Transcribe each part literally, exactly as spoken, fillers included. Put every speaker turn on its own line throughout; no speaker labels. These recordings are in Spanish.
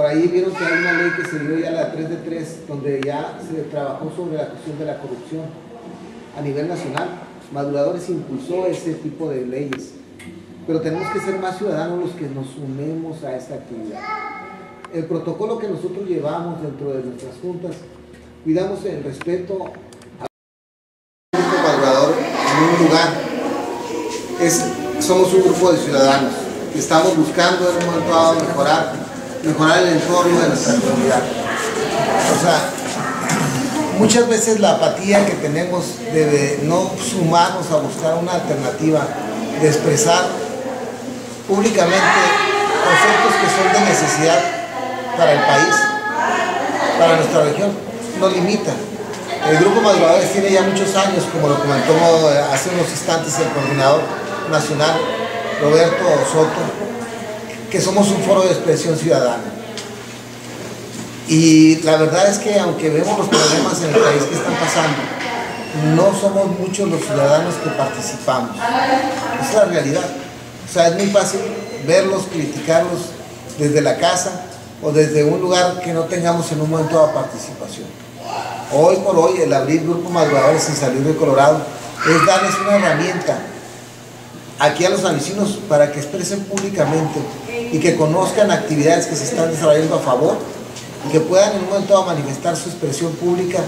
ahí vieron que hay una ley que se dio ya, la tres de tres, donde ya se trabajó sobre la cuestión de la corrupción a nivel nacional. Maduradores impulsó ese tipo de leyes, pero tenemos que ser más ciudadanos los que nos sumemos a esta actividad. El protocolo que nosotros llevamos dentro de nuestras juntas, cuidamos el respeto al grupo madurador en un lugar. Es, somos un grupo de ciudadanos que estamos buscando en un momento dado mejorar, mejorar el entorno de nuestra comunidad. O sea, muchas veces la apatía que tenemos de no sumarnos a buscar una alternativa, de expresar públicamente conceptos que son de necesidad para el país, para nuestra región, nos limita. El Grupo Maduradores tiene ya muchos años, como lo comentó hace unos instantes el coordinador nacional, Roberto Soto, que somos un foro de expresión ciudadana. Y la verdad es que aunque vemos los problemas en el país que están pasando, no somos muchos los ciudadanos que participamos. Es la realidad. O sea, es muy fácil verlos, criticarlos desde la casa o desde un lugar que no tengamos en un momento de participación. Hoy por hoy el abrir Grupo Maduradores en San Luis Río Colorado es darles una herramienta aquí a los vecinos para que expresen públicamente y que conozcan actividades que se están desarrollando a favor y que puedan en un momento dado manifestar su expresión pública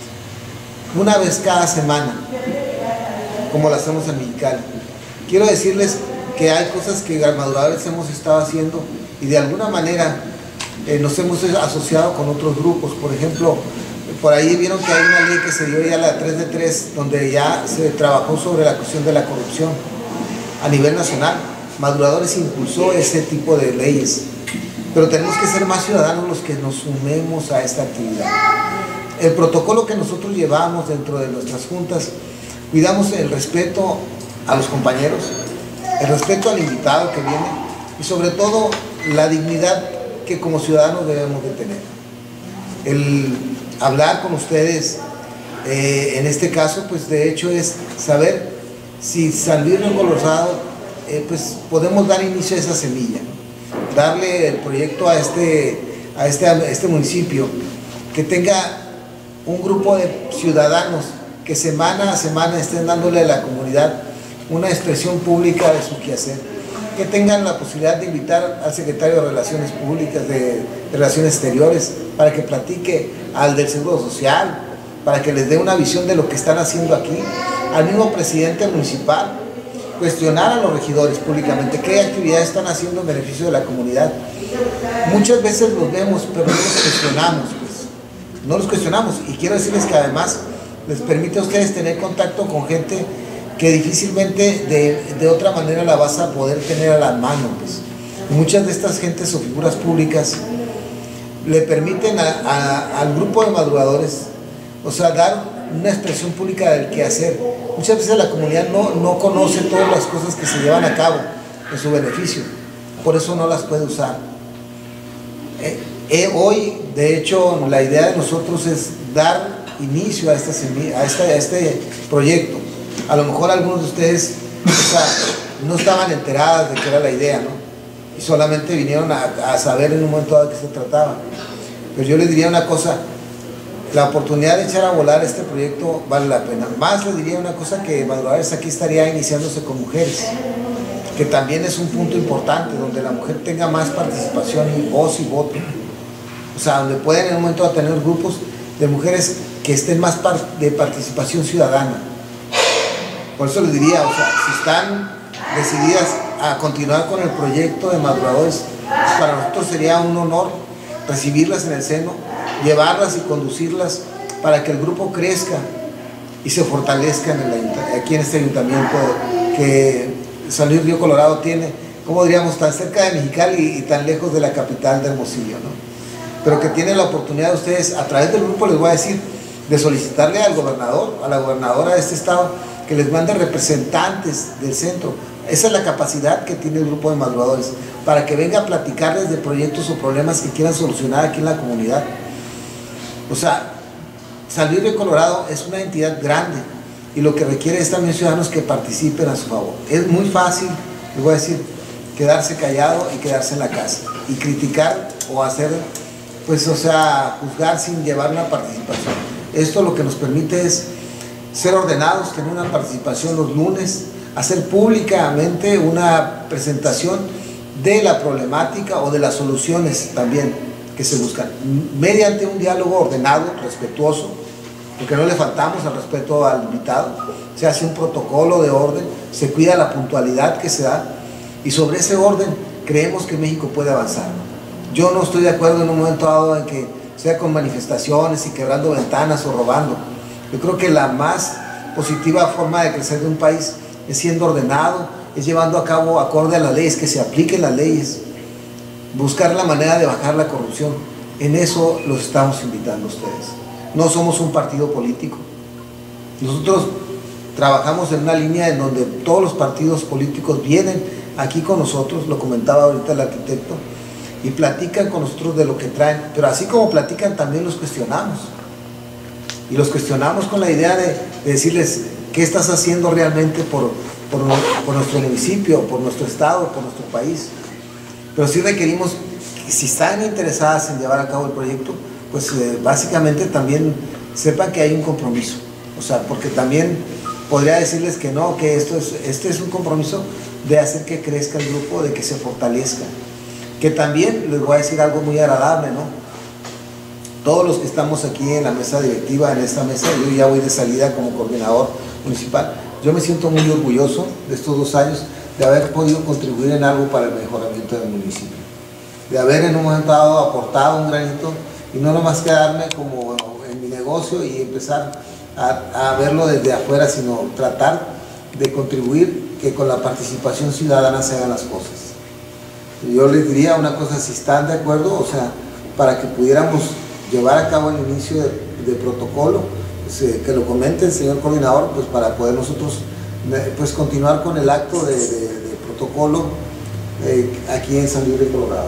una vez cada semana, como lo hacemos en Mexicali. Quiero decirles que hay cosas que Maduradores hemos estado haciendo y de alguna manera eh, nos hemos asociado con otros grupos. Por ejemplo, por ahí vieron que hay una ley que se dio ya, la tres de tres, donde ya se trabajó sobre la cuestión de la corrupción a nivel nacional. Maduradores impulsó ese tipo de leyes, pero tenemos que ser más ciudadanos los que nos sumemos a esta actividad. El protocolo que nosotros llevamos dentro de nuestras juntas, cuidamos el respeto a los compañeros, el respeto al invitado que viene y sobre todo la dignidad que como ciudadanos debemos de tener. El hablar con ustedes, eh, en este caso, pues de hecho es saber si San Luis Río Colorado, eh, pues podemos dar inicio a esa semilla, ¿no? Darle el proyecto a este, a, este, a este municipio, que tenga un grupo de ciudadanos que semana a semana estén dándole a la comunidad una expresión pública de su quehacer, que tengan la posibilidad de invitar al secretario de Relaciones Públicas, de, de Relaciones Exteriores, para que platique al del Seguro Social, para que les dé una visión de lo que están haciendo aquí, al mismo presidente municipal, cuestionar a los regidores públicamente qué actividades están haciendo en beneficio de la comunidad. Muchas veces los vemos, pero no los cuestionamos, pues, no los cuestionamos, y quiero decirles que además les permite a ustedes tener contacto con gente que difícilmente de, de otra manera la vas a poder tener a la mano, pues. Y muchas de estas gentes o figuras públicas le permiten a, a, al grupo de maduradores, o sea, dar una expresión pública del quehacer. Muchas veces la comunidad no, no conoce todas las cosas que se llevan a cabo en su beneficio, por eso no las puede usar. Eh, eh, hoy, de hecho, la idea de nosotros es dar inicio a este, a este, a este proyecto. A lo mejor algunos de ustedes, o sea, no estaban enteradas de qué era la idea, ¿no? Y solamente vinieron a, a saber en un momento dado de qué se trataba. Pero yo les diría una cosa: la oportunidad de echar a volar este proyecto vale la pena. Más les diría una cosa, que Maduradores aquí estaría iniciándose con mujeres, que también es un punto importante, donde la mujer tenga más participación y voz y voto. O sea, donde pueden en un momento dado tener grupos de mujeres que estén más par de participación ciudadana. Por eso les diría, o sea, si están decididas a continuar con el proyecto de Maduradores, pues para nosotros sería un honor recibirlas en el seno, llevarlas y conducirlas para que el grupo crezca y se fortalezca en el, aquí en este ayuntamiento que San Luis Río Colorado tiene, como diríamos, tan cerca de Mexicali y tan lejos de la capital de Hermosillo, ¿no? Pero que tienen la oportunidad de ustedes, a través del grupo, les voy a decir, de solicitarle al gobernador, a la gobernadora de este estado, que les mande representantes del centro. Esa es la capacidad que tiene el grupo de Maduradores, para que venga a platicarles de proyectos o problemas que quieran solucionar aquí en la comunidad. O sea, San Luis Río Colorado es una entidad grande y lo que requiere es también ciudadanos que participen a su favor. Es muy fácil, les voy a decir, quedarse callado y quedarse en la casa y criticar o hacer, pues, o sea, juzgar sin llevar una participación. Esto lo que nos permite es ser ordenados, tener una participación los lunes, hacer públicamente una presentación de la problemática o de las soluciones también que se buscan, mediante un diálogo ordenado, respetuoso, porque no le faltamos al respeto al invitado, se hace un protocolo de orden, se cuida la puntualidad que se da, y sobre ese orden creemos que México puede avanzar. Yo no estoy de acuerdo en un momento dado en que sea con manifestaciones y quebrando ventanas o robando. Yo creo que la más positiva forma de crecer de un país es siendo ordenado, es llevando a cabo acorde a las leyes, que se apliquen las leyes, buscar la manera de bajar la corrupción. En eso los estamos invitando a ustedes. No somos un partido político. Nosotros trabajamos en una línea en donde todos los partidos políticos vienen aquí con nosotros, lo comentaba ahorita el arquitecto, y platican con nosotros de lo que traen, pero así como platican también los cuestionamos. Y los cuestionamos con la idea de, de decirles qué estás haciendo realmente por, por, por nuestro municipio, por nuestro estado, por nuestro país. Pero sí requerimos, si están interesadas en llevar a cabo el proyecto, pues eh, básicamente también sepan que hay un compromiso. O sea, porque también podría decirles que no, que esto es, este es un compromiso de hacer que crezca el grupo, de que se fortalezca. Que también les voy a decir algo muy agradable, ¿no? Todos los que estamos aquí en la mesa directiva, en esta mesa, yo ya voy de salida como coordinador municipal, yo me siento muy orgulloso de estos dos años de haber podido contribuir en algo para el mejoramiento del municipio, de haber en un momento dado aportado un granito y no nomás quedarme como en mi negocio y empezar a, a verlo desde afuera, sino tratar de contribuir que con la participación ciudadana se hagan las cosas. Yo les diría una cosa, si están de acuerdo, o sea, para que pudiéramos llevar a cabo el inicio de, de protocolo, pues, eh, que lo comente el señor coordinador, pues para poder nosotros eh, pues continuar con el acto de, de, de protocolo eh, aquí en San Luis Río Colorado,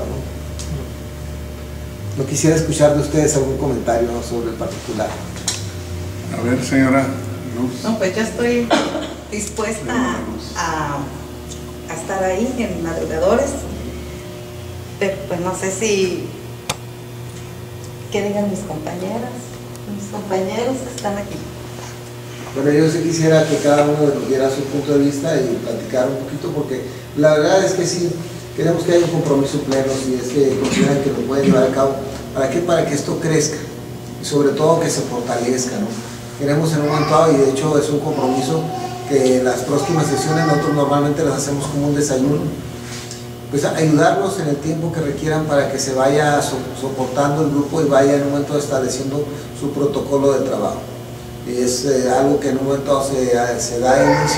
¿no? No quisiera escuchar de ustedes algún comentario, ¿no?, sobre el particular.
A ver, señora Luz.
No, pues yo estoy dispuesta a, a estar ahí en madrugadores, pero pues no sé si qué digan mis compañeras, mis compañeros que están aquí.
Bueno, yo sí quisiera que cada uno nos diera su punto de vista y platicar un poquito, porque la verdad es que sí, queremos que haya un compromiso pleno, si es que consideran que lo pueden llevar a cabo. ¿Para qué? Para que esto crezca y sobre todo que se fortalezca, ¿no? Queremos en un momento dado, y de hecho es un compromiso, que en las próximas sesiones nosotros normalmente las hacemos como un desayuno, pues ayudarlos en el tiempo que requieran para que se vaya so soportando el grupo y vaya en un momento estableciendo su protocolo de trabajo. Y es eh, algo que en un momento se, se da inicio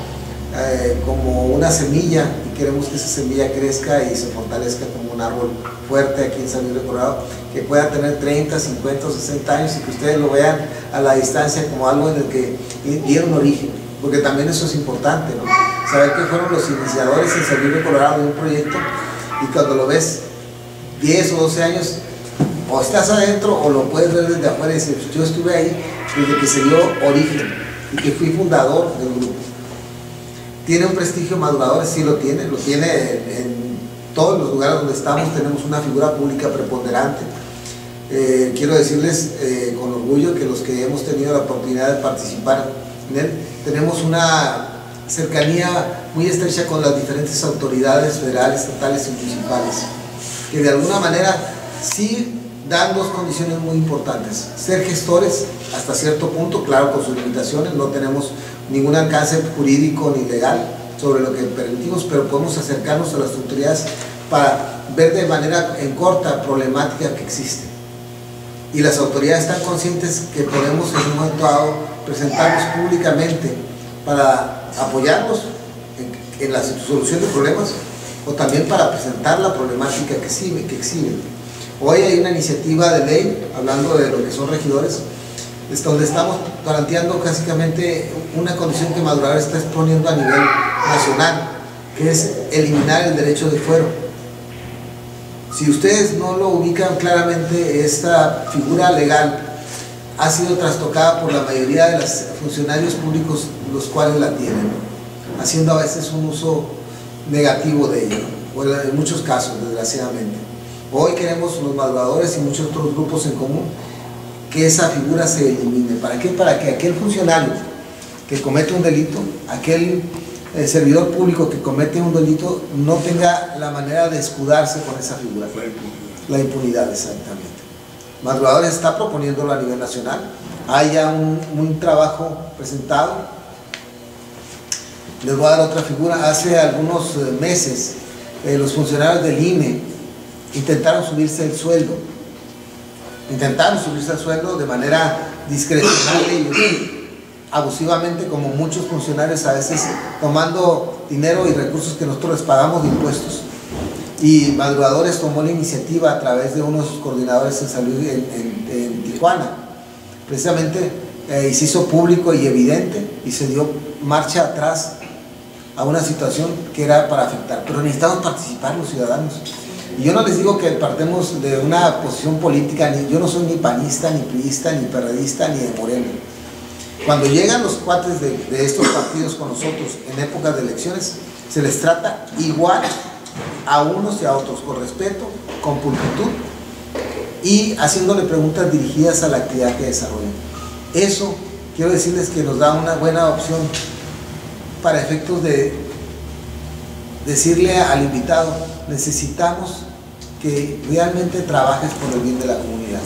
eh, como una semilla, y queremos que esa semilla crezca y se fortalezca como un árbol fuerte aquí en San Luis Río Colorado, que pueda tener treinta, cincuenta o sesenta años y que ustedes lo vean a la distancia como algo en el que dieron origen, porque también eso es importante, ¿no? Saber que fueron los iniciadores en San Luis Río Colorado de un proyecto, y cuando lo ves diez o doce años, o estás adentro o lo puedes ver desde afuera y decir, yo estuve ahí desde que se dio origen y que fui fundador del grupo. ¿Tiene un prestigio madurador? Sí lo tiene, lo tiene en, en todos los lugares donde estamos, tenemos una figura pública preponderante. Eh, quiero decirles eh, con orgullo que los que hemos tenido la oportunidad de participar en él, tenemos una cercanía muy estrecha con las diferentes autoridades federales, estatales y municipales, que de alguna manera sí dan dos condiciones muy importantes: ser gestores hasta cierto punto, claro, con sus limitaciones, no tenemos ningún alcance jurídico ni legal sobre lo que permitimos, pero podemos acercarnos a las autoridades para ver de manera en corta problemática que existe, y las autoridades están conscientes que podemos en un momento dado presentarnos públicamente para apoyarnos en, en la solución de problemas, o también para presentar la problemática que exhibe, que exhiben. Hoy hay una iniciativa de ley, hablando de lo que son regidores, es donde estamos planteando básicamente una condición que Madurar está exponiendo a nivel nacional, que es eliminar el derecho de fuero. Si ustedes no lo ubican claramente, esta figura legal ha sido trastocada por la mayoría de los funcionarios públicos, los cuales la tienen, haciendo a veces un uso negativo de ella, o en muchos casos, desgraciadamente. Hoy queremos los madrugadores y muchos otros grupos en común que esa figura se elimine. ¿Para qué? Para que aquel funcionario que comete un delito, aquel eh, servidor público que comete un delito, no tenga la manera de escudarse con esa figura.
La impunidad.
La impunidad, exactamente. Madrugadores está proponiéndolo a nivel nacional. Hay ya un, un trabajo presentado. Les voy a dar otra figura. Hace algunos eh, meses eh, los funcionarios del I N E intentaron subirse el sueldo. Intentaron subirse el sueldo de manera discrecional y abusivamente, como muchos funcionarios a veces, tomando dinero y recursos que nosotros les pagamos de impuestos. Y Madrugadores tomó la iniciativa a través de unos coordinadores de salud en, en, en Tijuana, precisamente, eh, y se hizo público y evidente, y se dio marcha atrás a una situación que era para afectar, pero necesitamos participar los ciudadanos. Y yo no les digo que partemos de una posición política, ni, yo no soy ni panista, ni priista, ni perredista, ni de Morena. Cuando llegan los cuates de, de estos partidos con nosotros en épocas de elecciones, se les trata igual a unos y a otros, con respeto, con pulcritud y haciéndole preguntas dirigidas a la actividad que desarrollan. Eso, quiero decirles que nos da una buena opción para efectos de decirle al invitado: necesitamos que realmente trabajes por el bien de la comunidad.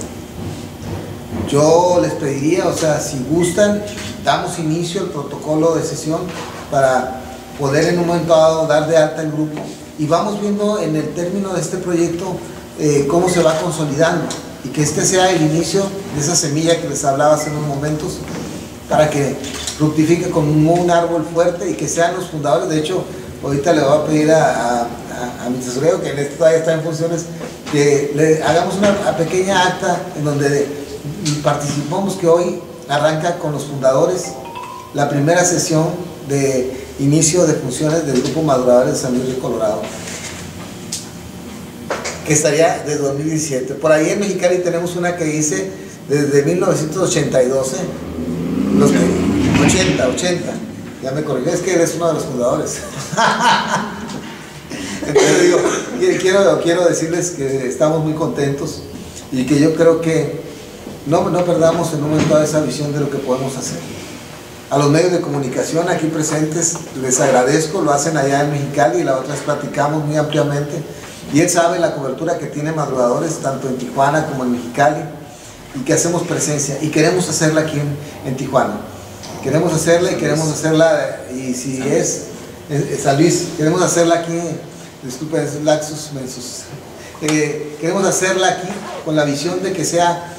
Yo les pediría, o sea, si gustan, damos inicio al protocolo de sesión para poder en un momento dado dar de alta el grupo, y vamos viendo en el término de este proyecto eh, cómo se va consolidando, y que este sea el inicio de esa semilla que les hablaba hace unos momentos, para que fructifique como un, un árbol fuerte y que sean los fundadores. De hecho, ahorita le voy a pedir a, a, a, a mi tesorero, que en esto todavía está en funciones, que le hagamos una, una pequeña acta en donde participamos, que hoy arranca con los fundadores la primera sesión de inicio de funciones del Grupo Madrugadores de San Luis Río Colorado, que estaría de dos mil diecisiete. Por ahí en Mexicali tenemos una que dice desde mil novecientos ochenta y dos, ¿eh? Los que, ochenta, ochenta, ya me corrigió, es que eres uno de los fundadores. Entonces digo, quiero, quiero decirles que estamos muy contentos y que yo creo que no, no perdamos en un momento esa visión de lo que podemos hacer. A los medios de comunicación aquí presentes les agradezco, lo hacen allá en Mexicali y la otra vez platicamos muy ampliamente, y él sabe la cobertura que tiene Madrugadores tanto en Tijuana como en Mexicali, y que hacemos presencia y queremos hacerla aquí en, en Tijuana. Queremos hacerla y queremos hacerla, y si es en San Luis, queremos hacerla aquí, disculpen, es laxus mensus, eh, queremos hacerla aquí con la visión de que sea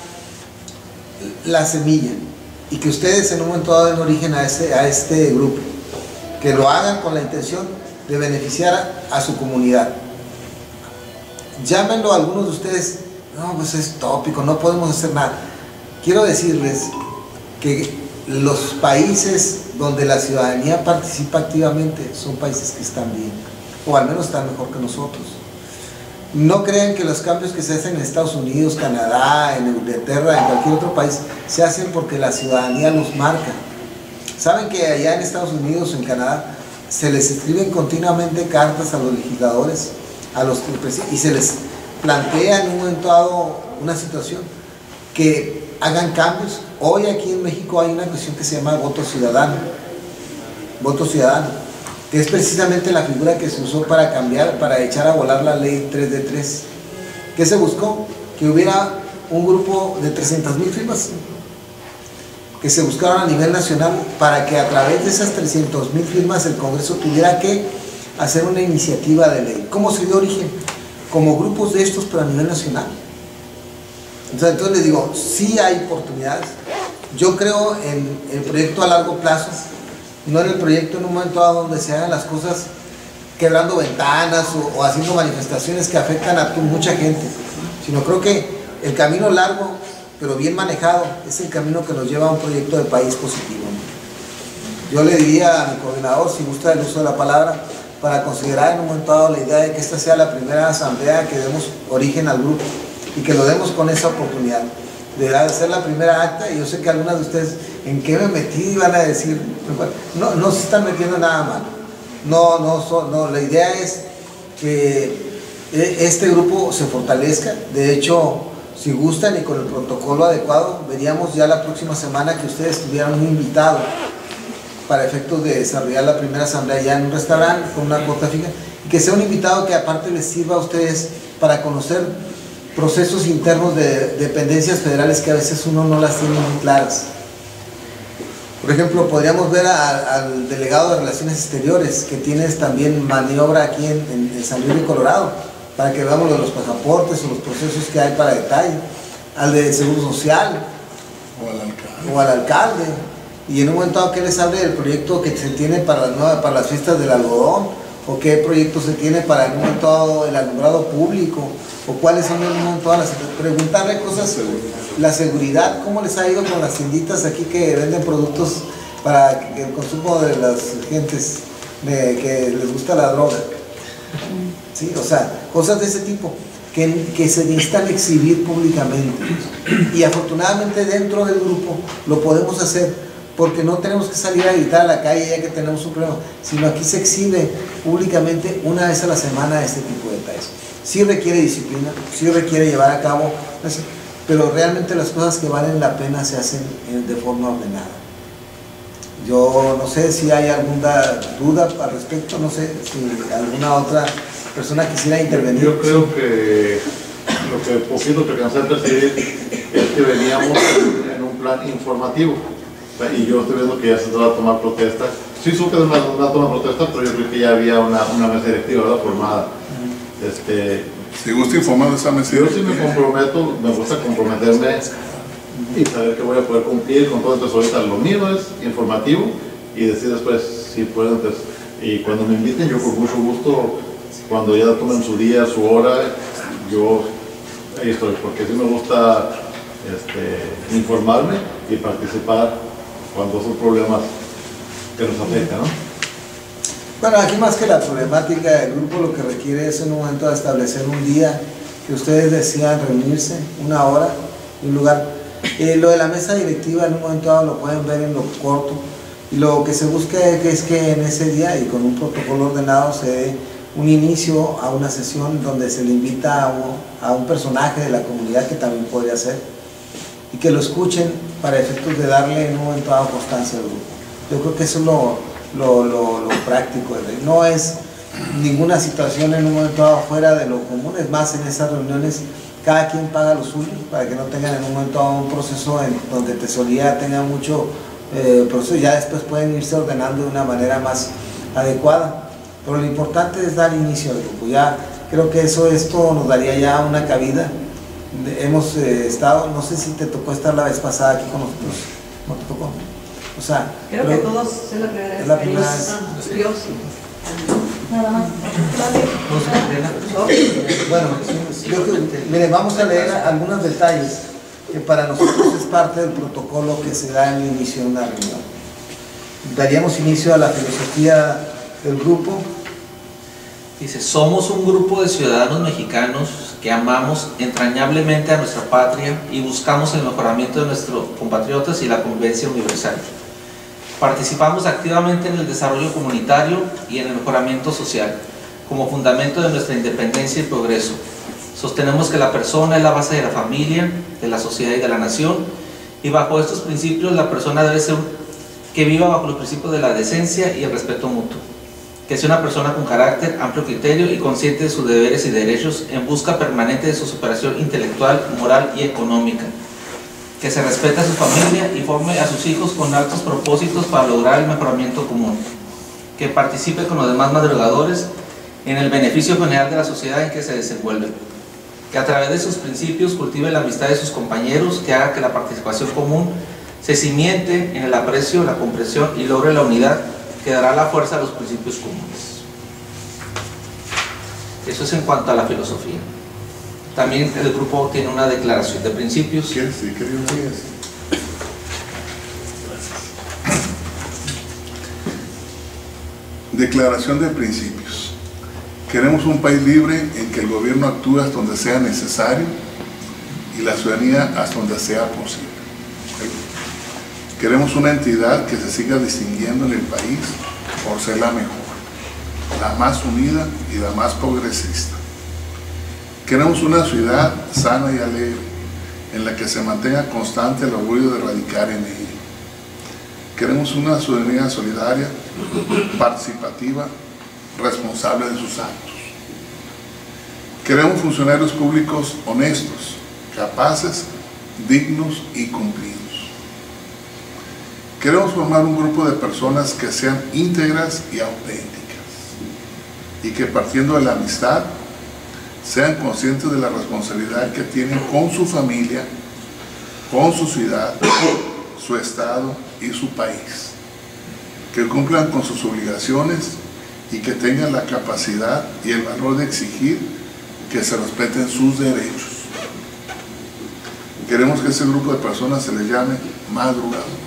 la semilla, y que ustedes en un momento dado den origen a este, a este grupo, que lo hagan con la intención de beneficiar a, a su comunidad. Llámenlo a algunos de ustedes, no, pues es tópico, no podemos hacer nada. Quiero decirles que los países donde la ciudadanía participa activamente son países que están bien, o al menos están mejor que nosotros. No crean que los cambios que se hacen en Estados Unidos, Canadá, en Inglaterra, en cualquier otro país, se hacen porque la ciudadanía los marca. Saben que allá en Estados Unidos, en Canadá, se les escriben continuamente cartas a los legisladores, a los y se les plantea en un momento dado una situación que hagan cambios. Hoy aquí en México hay una cuestión que se llama voto ciudadano, voto ciudadano, que es precisamente la figura que se usó para cambiar, para echar a volar la ley tres de tres. ¿Qué se buscó? Que hubiera un grupo de trescientas mil firmas que se buscaron a nivel nacional, para que a través de esas trescientas mil firmas el Congreso tuviera que hacer una iniciativa de ley. ¿Cómo se dio origen? Como grupos de estos, pero a nivel nacional. Entonces, entonces les digo, sí hay oportunidades. Yo creo en el proyecto a largo plazo, no en el proyecto en un momento dado donde se hagan las cosas quebrando ventanas o, o haciendo manifestaciones que afectan a tu, mucha gente, sino creo que el camino largo, pero bien manejado, es el camino que nos lleva a un proyecto de país positivo. Yo le diría a mi coordinador, si gusta el uso de la palabra, para considerar en un momento dado la idea de que esta sea la primera asamblea que demos origen al grupo, y que lo demos con esa oportunidad. Deberá de ser la primera acta, y yo sé que algunas de ustedes, ¿en qué me metí? Van a decir, no, no se están metiendo nada mal. No, no, so, no, la idea es que este grupo se fortalezca. De hecho, si gustan y con el protocolo adecuado, veríamos ya la próxima semana que ustedes tuvieran un invitado para efectos de desarrollar la primera asamblea ya en un restaurante con una cuota fija, y que sea un invitado que aparte les sirva a ustedes para conocer procesos internos de dependencias federales que a veces uno no las tiene muy claras. Por ejemplo, podríamos ver a, al delegado de Relaciones Exteriores, que tienes también maniobra aquí en, en, en San Luis de Colorado, para que veamos lo de los pasaportes o los procesos que hay para detalle, al de Seguro Social
o al alcalde,
o al alcalde. Y en un momento dado que les hable del proyecto que se tiene para las, nuevas, para las fiestas del algodón, o qué proyecto se tiene para en un momento dado el alumbrado público, o cuáles son en un momento dado las... Preguntarle cosas, la seguridad, cómo les ha ido con las tienditas aquí que venden productos para el consumo de las gentes de, que les gusta la droga. ¿Sí? O sea, cosas de ese tipo que, que se necesitan exhibir públicamente, y afortunadamente dentro del grupo lo podemos hacer, porque no tenemos que salir a gritar a la calle ya que tenemos un problema, sino aquí se exhibe públicamente una vez a la semana este tipo de detalles. Sí requiere disciplina, sí requiere llevar a cabo, pero realmente las cosas que valen la pena se hacen de forma ordenada. Yo no sé si hay alguna duda al respecto, no sé si alguna otra persona quisiera intervenir.
Yo creo que lo que poquito que alcancé a percibir es que veníamos en un plan informativo, y yo estoy viendo que ya se va a tomar protesta. Sí supe de una, una toma de protesta, pero yo creo que ya había una, una mesa directiva, ¿verdad?, formada. Este,
si gusta informar de esa mesa,
yo sí me comprometo, me gusta comprometerme y saber que voy a poder cumplir con todo. Entonces ahorita lo mío es informativo y decir después si pueden. Entonces, y cuando me inviten, yo con mucho gusto, cuando ya tomen su día, su hora, yo ahí estoy, porque sí me gusta este, informarme y participar cuando son problemas que nos afectan, ¿no?
Bueno, aquí más que la problemática del grupo, lo que requiere es en un momento de establecer un día que ustedes decidan reunirse, una hora, un lugar. Eh, lo de la mesa directiva en un momento dado lo pueden ver en lo corto, y lo que se busca es que en ese día y con un protocolo ordenado se dé un inicio a una sesión donde se le invita a un, a un personaje de la comunidad que también podría ser, y que lo escuchen para efectos de darle en un momento dado constancia al grupo. Yo creo que eso es lo Lo, lo, lo práctico, no es ninguna situación en un momento dado fuera de lo común. Es más, en esas reuniones cada quien paga lo suyo para que no tengan en un momento dado un proceso en donde tesorería tenga mucho eh, proceso, ya después pueden irse ordenando de una manera más adecuada, pero lo importante es dar inicio al grupo. Ya creo que eso, esto nos daría ya una cabida. Hemos eh, estado, no sé si te tocó estar la vez pasada aquí con nosotros, ¿no te tocó? O sea,
creo que todos es la primera vez.
Es la primera vez.
Yo sí. Nada más.
Bueno, yo creo que, mire, vamos a leer algunos detalles que para nosotros es parte del protocolo que se da en el inicio de una reunión. Daríamos inicio a la filosofía del grupo.
Dice: somos un grupo de ciudadanos mexicanos que amamos entrañablemente a nuestra patria y buscamos el mejoramiento de nuestros compatriotas y la convivencia universal. Participamos activamente en el desarrollo comunitario y en el mejoramiento social, como fundamento de nuestra independencia y progreso. Sostenemos que la persona es la base de la familia, de la sociedad y de la nación, y bajo estos principios la persona debe ser que viva bajo los principios de la decencia y el respeto mutuo, que sea una persona con carácter, amplio criterio y consciente de sus deberes y derechos en busca permanente de su superación intelectual, moral y económica, que se respete a su familia y forme a sus hijos con altos propósitos para lograr el mejoramiento común, que participe con los demás madrugadores en el beneficio general de la sociedad en que se desenvuelve, que a través de sus principios cultive la amistad de sus compañeros, que haga que la participación común se cimiente en el aprecio, la comprensión y logre la unidad que dará la fuerza a los principios comunes. Eso es en cuanto a la filosofía. También el grupo tiene una declaración de principios.
¿Qué? Sí, querido Díaz. Declaración de principios. Queremos un país libre en que el gobierno actúe hasta donde sea necesario y la ciudadanía hasta donde sea posible. Queremos una entidad que se siga distinguiendo en el país por ser la mejor, la más unida y la más progresista. Queremos una ciudad sana y alegre, en la que se mantenga constante el orgullo de radicar en ella. Queremos una ciudadanía solidaria, participativa, responsable de sus actos. Queremos funcionarios públicos honestos, capaces, dignos y cumplidos. Queremos formar un grupo de personas que sean íntegras y auténticas y que, partiendo de la amistad, sean conscientes de la responsabilidad que tienen con su familia, con su ciudad, su estado y su país. Que cumplan con sus obligaciones y que tengan la capacidad y el valor de exigir que se respeten sus derechos. Queremos que a ese grupo de personas se les llame madrugadores.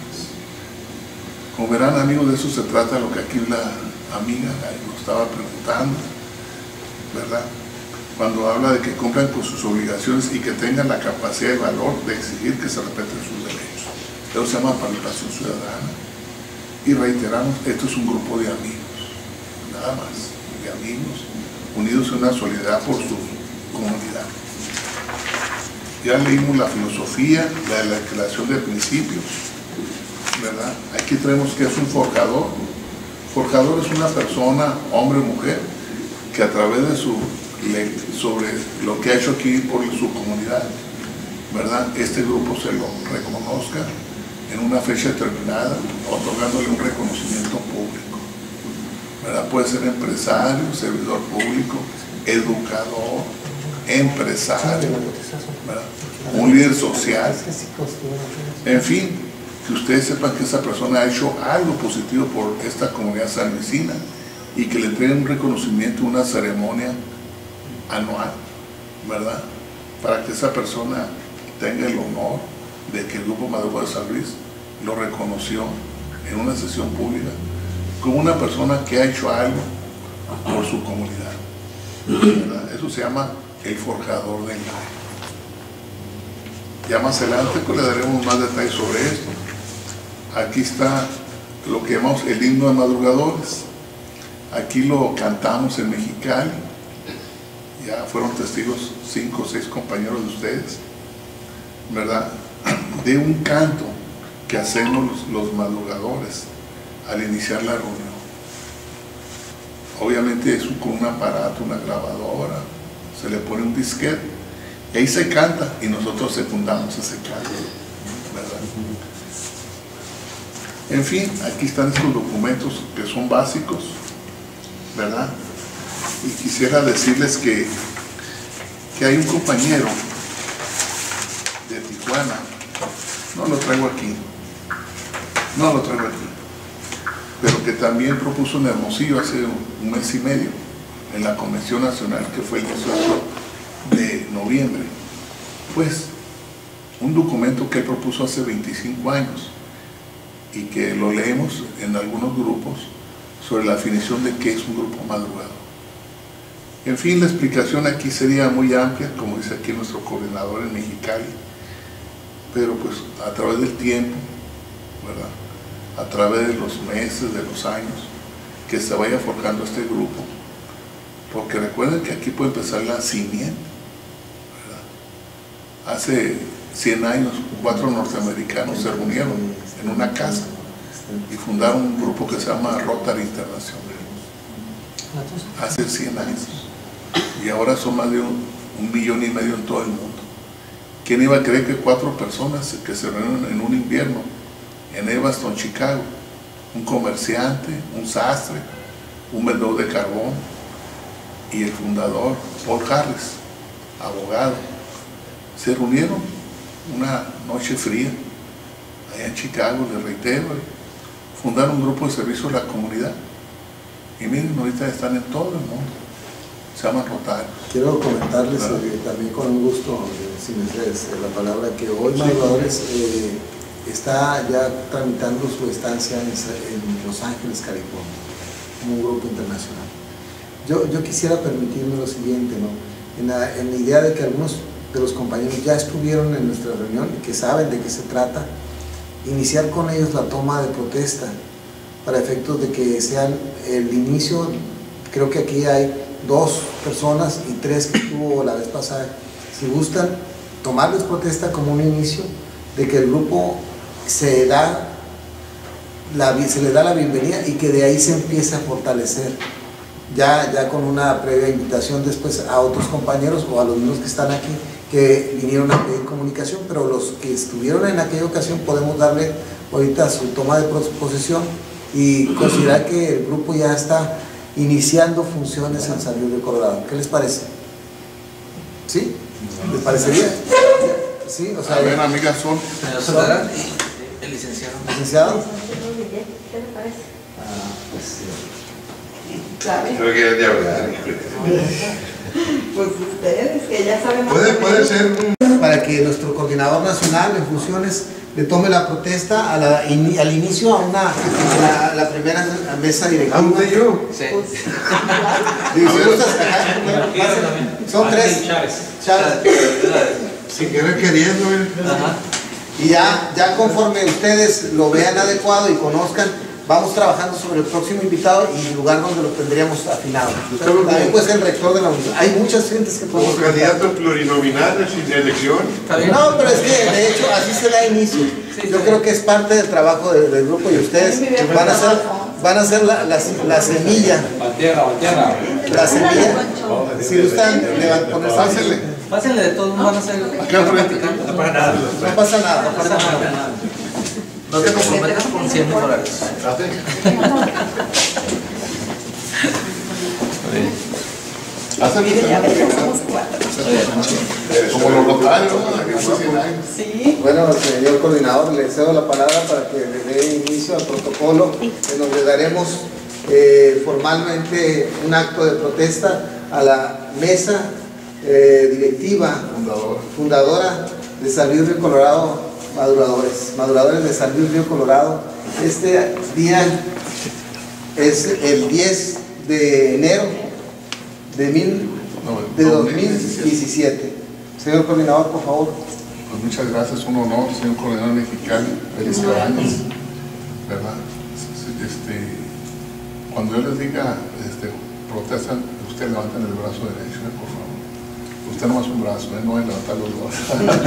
Como verán, amigos, de eso se trata lo que aquí la amiga nos estaba preguntando, ¿verdad? Cuando habla de que cumplan con sus obligaciones y que tengan la capacidad y valor de exigir que se respeten sus derechos. Eso se llama participación ciudadana. Y reiteramos, esto es un grupo de amigos, nada más, de amigos, unidos en una solidaridad por su comunidad. Ya leímos la filosofía, la, la declaración de principios, ¿verdad? Aquí tenemos que es un forjador. Forjador es una persona, hombre o mujer, que a través de su ley, sobre lo que ha hecho aquí por su comunidad, ¿verdad? Este grupo se lo reconozca en una fecha determinada, otorgándole un reconocimiento público, ¿verdad? Puede ser empresario, servidor público, educador, empresario, ¿verdad? Un líder social, en fin, que ustedes sepan que esa persona ha hecho algo positivo por esta comunidad sanluisina y que le entreguen un reconocimiento, una ceremonia anual, ¿verdad? Para que esa persona tenga el honor de que el Grupo Madrugadores de San Luis lo reconoció en una sesión pública como una persona que ha hecho algo por su comunidad, ¿verdad? Eso se llama el forjador del aire. Ya más adelante pues le daremos más detalles sobre esto. Aquí está lo que llamamos el himno de madrugadores. Aquí lo cantamos en Mexicali. Ya fueron testigos cinco o seis compañeros de ustedes, ¿verdad? De un canto que hacemos los, los madrugadores al iniciar la reunión. Obviamente es con un aparato, una grabadora, se le pone un disquete y ahí se canta y nosotros secundamos ese canto, ¿verdad? En fin, aquí están estos documentos que son básicos, ¿verdad? Y quisiera decirles que, que hay un compañero de Tijuana, no lo traigo aquí, no lo traigo aquí, pero que también propuso en Hermosillo hace un mes y medio, en la Convención Nacional, que fue el dieciocho de noviembre, pues un documento que él propuso hace veinticinco años y que lo leemos en algunos grupos sobre la definición de qué es un grupo madrugador. En fin, la explicación aquí sería muy amplia, como dice aquí nuestro coordinador en Mexicali, pero pues a través del tiempo, ¿verdad? A través de los meses, de los años, que se vaya forjando este grupo, porque recuerden que aquí puede empezar la simiente, ¿verdad? Hace cien años, cuatro norteamericanos se reunieron en una casa y fundaron un grupo que se llama Rotary Internacional, hace cien años. Y ahora son más de un, un millón y medio en todo el mundo. ¿Quién iba a creer que cuatro personas que se reunieron en un invierno en Evanston, Chicago, un comerciante, un sastre, un vendedor de carbón y el fundador, Paul Harris, abogado, se reunieron una noche fría allá en Chicago, les reitero, fundaron un grupo de servicio a la comunidad y miren, ahorita están en todo el mundo. Se llama Rotarios.
Quiero comentarles eh, también con un gusto, eh, si me des la palabra, que hoy Madrugadores eh, está ya tramitando su estancia en, en Los Ángeles, California, como un grupo internacional. Yo, yo quisiera permitirme lo siguiente, ¿no? En la, en la idea de que algunos de los compañeros ya estuvieron en nuestra reunión y que saben de qué se trata, iniciar con ellos la toma de protesta para efectos de que sean el inicio. Creo que aquí hay dos personas y tres que tuvo la vez pasada. Si gustan, tomarles protesta como un inicio de que el grupo se da la, se le da la bienvenida y que de ahí se empieza a fortalecer. Ya, ya con una previa invitación después a otros compañeros o a los mismos que están aquí que vinieron a pedir comunicación, pero los que estuvieron en aquella ocasión podemos darle ahorita su toma de posesión y considerar que el grupo ya está iniciando funciones en San Luis Río Colorado. ¿Qué les parece? ¿Sí? ¿Les parecería? Sí, o sea,
a ver, amigas, son.
Señor Soledad y el licenciado.
¿Licenciado?
¿Qué le parece?
Ah, pues sí.
Creo que es de hablar.
Pues ustedes, que ya saben más.
Puede,
o
puede
menos.
ser un...
Para que nuestro coordinador nacional en funciones le tome la protesta a la, in, al inicio a una a la, a la primera mesa directiva.
¿Dónde yo?
Sí.
Pues, claro.
Digo, si gustas, acá, bueno, son tres. Chávez.
Si quieren queriendo, eh.
Ajá.
Y ya, ya conforme ustedes lo vean adecuado y conozcan, vamos trabajando sobre el próximo invitado y el lugar donde lo tendríamos afinado. También puede ser el rector de la universidad. Hay muchas gentes que
Como
podemos
candidatos plurinominales y de elección.
¿Está bien?
No, pero es que de hecho así se da inicio.
Sí,
Yo
sí.
creo que es parte del trabajo de- del grupo y ustedes van a ser, van a ser la, la, la semilla. La semilla. Si gustan, le van a poner
Pásenle.
Pásenle de todos, van a hacer.
Acá al frente.
No para nada.
No pasa nada.
No pasa nada. No te comprometas con cien mil dólares.
Miren, ya ves, ya somos cuatro.
Como los locales, ¿no? Aquí hace cien años.
Sí.
Bueno, señor coordinador, le cedo la palabra para que le dé inicio al protocolo en donde daremos eh, formalmente un acto de protesta a la mesa eh, directiva
Fundador.
fundadora de San Luis Río Colorado, maduradores, maduradores de San Luis Río Colorado. Este día es el diez de enero de, mil, de dos mil diecisiete. Señor coordinador, por favor.
Pues muchas gracias, un honor, señor coordinador mexicano, Félix Cabañas, ¿verdad? Este, cuando yo les diga, este, protestan, usted levanten el brazo derecho, ¿eh? Por favor. Usted no es un brazo, ¿eh? No es levantar los dos.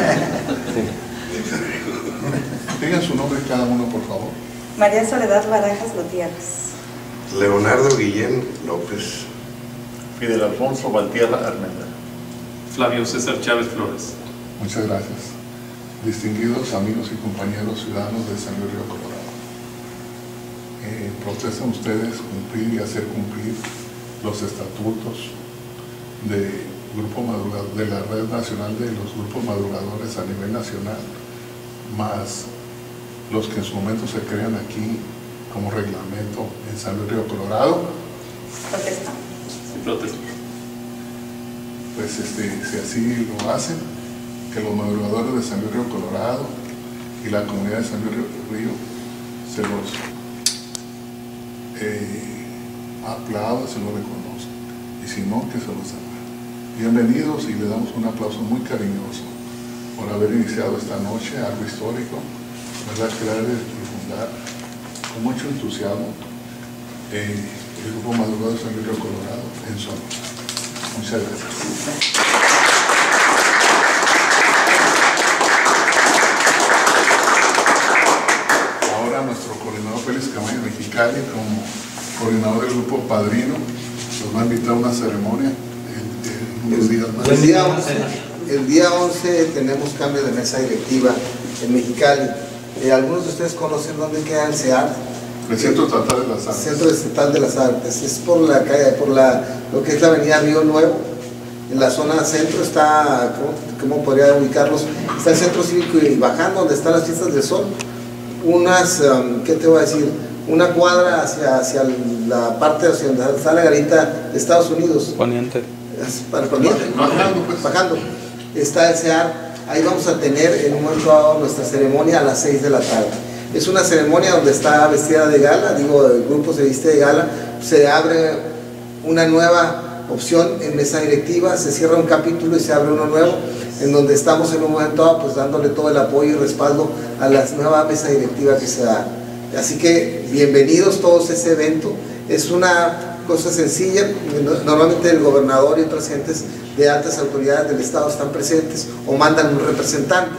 Digan su nombre cada uno, por favor.
María Soledad Barajas Gutiérrez.
Leonardo Guillén López.
Fidel Alfonso Valtierra Armenda.
Flavio César Chávez Flores.
Muchas gracias. Distinguidos amigos y compañeros ciudadanos de San Luis Río Colorado. Eh, protestan ustedes cumplir y hacer cumplir los estatutos de, grupo madrugador, de la Red Nacional de los Grupos Madrugadores a nivel nacional, más los que en su momento se crean aquí como reglamento en San Luis Río Colorado.
Protesta.
Sí, protesto.
Pues este, si así lo hacen, que los madrugadores de San Luis Río Colorado y la comunidad de San Luis Río, Río se los eh, aplaudan, se los reconozcan, y si no, que se los hagan. Bienvenidos y le damos un aplauso muy cariñoso por haber iniciado esta noche algo histórico, ¿verdad? Crear y fundar con mucho entusiasmo eh, el Grupo Madrugador de San Luis Río Colorado en Sonora. Muchas gracias. Ahora nuestro coordinador Félix Camayo Mexicali, como coordinador del grupo Padrino, nos va a invitar a una ceremonia en, en unos días más.
El día once, el día once tenemos cambio de mesa directiva en Mexicali. Eh, ¿Algunos de ustedes conocen dónde queda el C E A R?
El Centro Estatal de las Artes.
Centro Estatal de las Artes. Es por la calle, por la, lo que es la avenida Río Nuevo. En la zona centro está, ¿cómo, cómo podría ubicarlos? Está el Centro Cívico y bajando donde están las fiestas del sol. Unas, um, ¿qué te voy a decir? Una cuadra hacia, hacia la parte hacia donde está la garita de Estados Unidos.
Poniente.
Es para el poniente,
Bajando, pues.
bajando. Está el C E A R. Ahí vamos a tener en un momento dado nuestra ceremonia a las seis de la tarde. Es una ceremonia donde está vestida de gala, digo, el grupo se viste de gala, se abre una nueva opción en mesa directiva, se cierra un capítulo y se abre uno nuevo, en donde estamos en un momento dado pues dándole todo el apoyo y respaldo a la nueva mesa directiva que se da. Así que bienvenidos todos a ese evento. Es una cosa sencilla, normalmente el gobernador y otras gentes de altas autoridades del Estado están presentes o mandan un representante.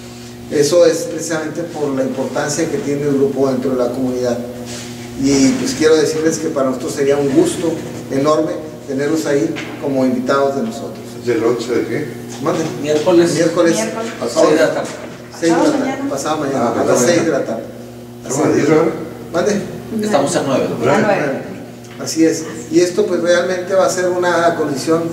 Eso es precisamente por la importancia que tiene el grupo dentro de la comunidad. Y pues quiero decirles que para nosotros sería un gusto enorme tenerlos ahí como invitados de nosotros.
¿Del once de qué?
Mande.
Miércoles.
Miércoles.
Miércoles.
Pasado,
seis de la tarde.
seis de la tarde.
mañana.
Pasado mañana,
Ah,
a
pasado
las seis
mañana.
de la tarde.
¿Cómo a diez horas?
Mande.
Estamos a nueve.
A nueve.
Así es. Y esto pues realmente va a ser una condición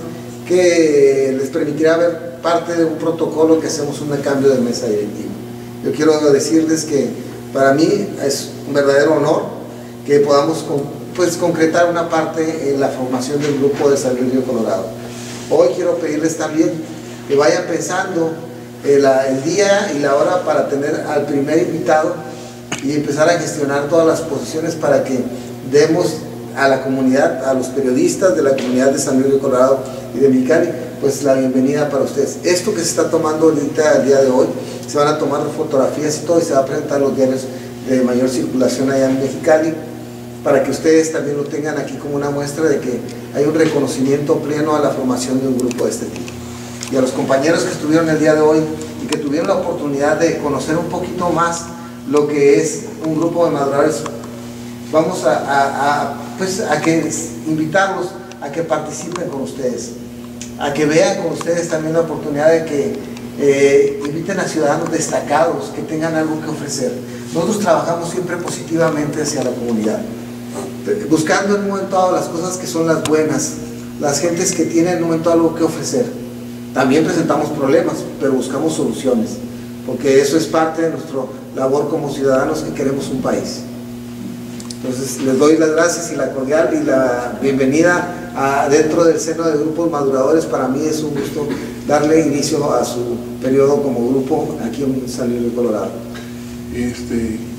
que les permitirá ver parte de un protocolo que hacemos un cambio de mesa directiva. Yo quiero decirles que para mí es un verdadero honor que podamos pues concretar una parte en la formación del grupo de San Luis Río Colorado. Hoy quiero pedirles también que vayan pensando el, el día y la hora para tener al primer invitado y empezar a gestionar todas las posiciones para que demos a la comunidad, a los periodistas de la comunidad de San Luis Río Colorado y de Mexicali, pues la bienvenida para ustedes. Esto que se está tomando ahorita el día de hoy, se van a tomar fotografías y todo y se va a presentar en los diarios de mayor circulación allá en Mexicali, para que ustedes también lo tengan aquí como una muestra de que hay un reconocimiento pleno a la formación de un grupo de este tipo. Y a los compañeros que estuvieron el día de hoy y que tuvieron la oportunidad de conocer un poquito más lo que es un grupo de maduradores, vamos a, a, a, pues, a que invitarlos a que participen con ustedes, a que vean con ustedes también la oportunidad de que eh, inviten a ciudadanos destacados que tengan algo que ofrecer. Nosotros trabajamos siempre positivamente hacia la comunidad, buscando en un momento dado las cosas que son las buenas, las gentes que tienen en un momento algo que ofrecer. También presentamos problemas, pero buscamos soluciones, porque eso es parte de nuestra labor como ciudadanos que queremos un país. Entonces les doy las gracias y la cordial y la bienvenida a, dentro del seno de grupos maduradores. Para mí es un gusto darle inicio a su periodo como grupo aquí en San Luis Río Colorado.
Este, y,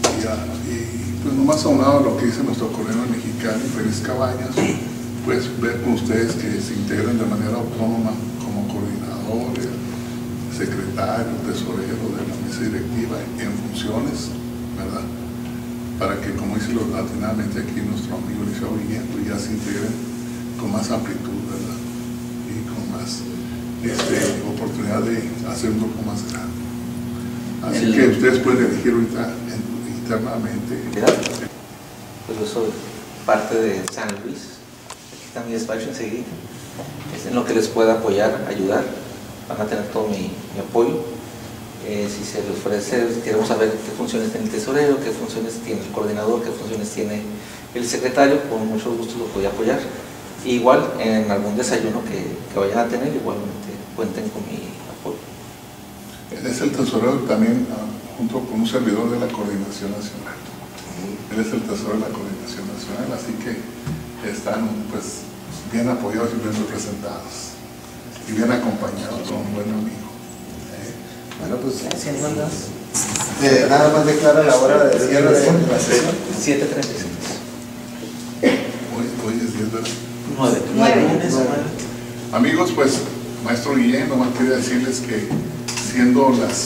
y pues nomás aunado a lo que dice nuestro colega mexicano, Félix Cabañas, pues ver con ustedes que se integren de manera autónoma como coordinadores, secretarios, tesoreros de la mesa directiva en funciones, ¿verdad? Para que, como dice latinamente aquí nuestro amigo Liceo Guillén, pues ya se integren con más amplitud, ¿verdad? Y con más este, oportunidad de hacer un grupo más grande. Así el, que ustedes pueden elegir ahorita internamente.
Pues yo soy parte de San Luis, aquí está mi despacho enseguida, es en lo que les pueda apoyar, ayudar, van a tener todo mi, mi apoyo. Eh, si se les ofrece, queremos saber qué funciones tiene el tesorero, qué funciones tiene el coordinador, qué funciones tiene el secretario, con mucho gusto los voy a apoyar. Y igual en algún desayuno que, que vayan a tener, igualmente cuenten con mi apoyo.
Él es el tesorero también, uh, junto con un servidor de la Coordinación Nacional. Él es el tesorero de la Coordinación Nacional, así que están pues bien apoyados y bien representados y bien acompañados con un buen amigo. ¿Eh?
Bueno, pues eh, nada más declara la hora de cierre de la sesión.
siete treinta y seis.
Hoy, hoy es diez, ¿verdad?
nueve.
Nueve.
Amigos, pues, maestro Guillén, nomás quería decirles que siendo las,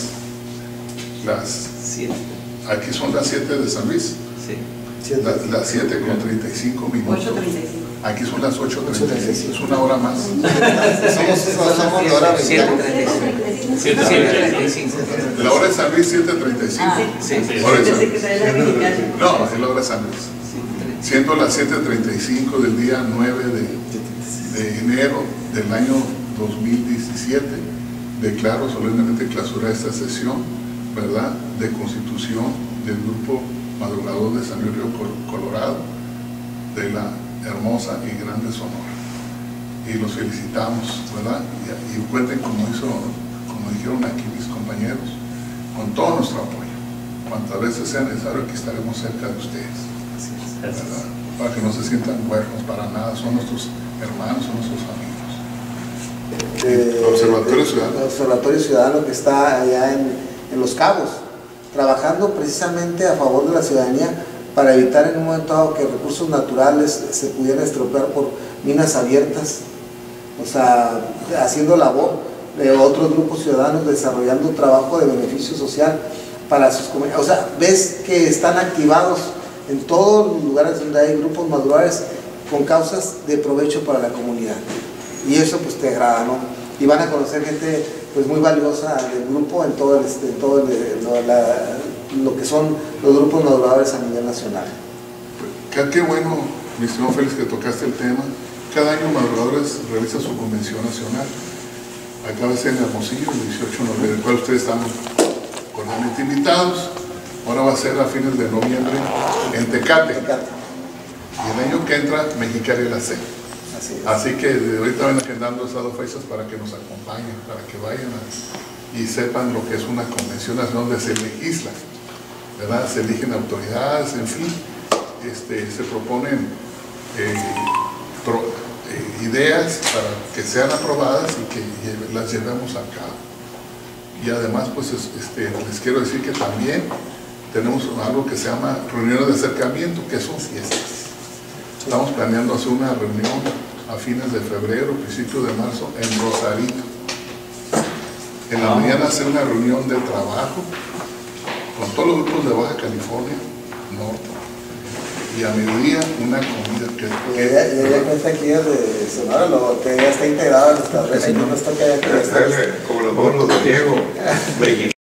las
siete.
aquí son las siete de San Luis,
Sí.
las, las siete con treinta y cinco minutos.
ocho treinta y cinco.
Aquí son las ocho treinta y cinco, es una hora más.
Somos, somos de hora
siete
mexicana.
treinta y cinco.
La hora de San Luis, siete treinta y cinco.
Sí, sí.
Hora de San
Desde
Luis.
que trae la mexicana.
No, es la hora de San Luis. Siendo las siete treinta y cinco del día nueve de, de enero del año dos mil diecisiete, declaro solemnemente clausura esta sesión, ¿verdad?, de constitución del Grupo Madrugador de San Luis Río Colorado, de la hermosa y grande Sonora. Y los felicitamos, ¿verdad? Y, y cuenten, como hizo, como dijeron aquí mis compañeros, con todo nuestro apoyo. Cuantas veces sea necesario, aquí estaremos cerca de ustedes, ¿verdad? Para que no se sientan huérfanos para nada, son nuestros hermanos, son nuestros amigos.
Eh,
El Observatorio Ciudadano.
El Observatorio Ciudadano que está allá en, en Los Cabos, trabajando precisamente a favor de la ciudadanía para evitar en un momento dado que recursos naturales se pudieran estropear por minas abiertas, o sea, haciendo labor de otros grupos ciudadanos, desarrollando un trabajo de beneficio social para sus comunidades. O sea, ves que están activados en todos los lugares donde hay grupos maduradores con causas de provecho para la comunidad. Y eso pues te agrada, ¿no? Y van a conocer gente pues muy valiosa del grupo en todo, el, en todo el, lo, la, lo que son los grupos maduradores a nivel nacional.
Qué, qué bueno, mi estimado Félix, que tocaste el tema. Cada año Maduradores realiza su convención nacional. Acaba de ser en Hermosillo, el dieciocho de noviembre, del cual ustedes están cordialmente invitados. Ahora va a ser a fines de noviembre en Tecate.
Tecate.
Y el año que entra, Mexicali la C.
Así es.
Así que de ahorita van agendando esas dos fechas para que nos acompañen, para que vayan a, y sepan lo que es una convención nacional donde se legisla, ¿verdad? Se eligen autoridades, en fin, este, se proponen eh, pro, eh, ideas para que sean aprobadas y que lleve, las llevemos a cabo. Y además, pues este, les quiero decir que también tenemos algo que se llama reuniones de acercamiento, que son fiestas. Estamos planeando hacer una reunión a fines de febrero, principios de marzo, en Rosarito. En la mañana hacer una reunión de trabajo con todos los grupos de Baja California Norte. Y a mediodía una comida que...
Y ella, y ella cuenta aquí desde Sonora, lo que ya está integrado en nuestra red, y no nos toca ya que...
Como los bonos de Diego.